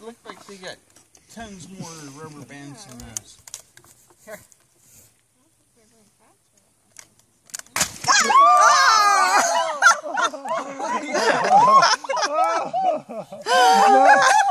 look like they got tons more rubber bands than us. Here. Oh!